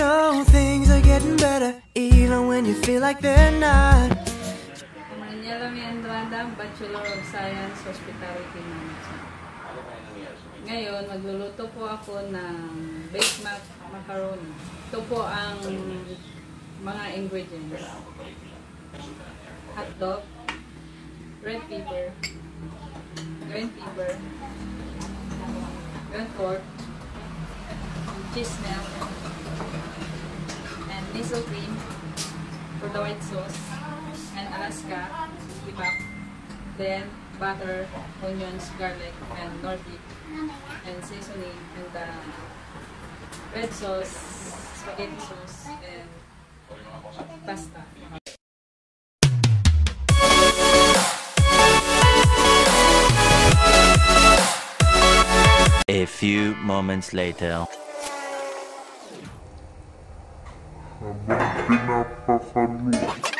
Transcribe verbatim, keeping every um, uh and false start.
know things are getting better, even when you feel like they're not. Mariela Andrada, Bachelor of Science, Hospitality Management. Ngayon, magluluto po ako ng baked mac macaroni. Ito po ang mga ingredients. Hotdog, red pepper, green pepper, green pork, cheese melt, and miso cream for the white sauce, and Alaska kebab, then butter, onions, garlic, and nor beef, and seasoning, and the red sauce, spaghetti sauce, and pasta. A few moments later. Habang pinapakalo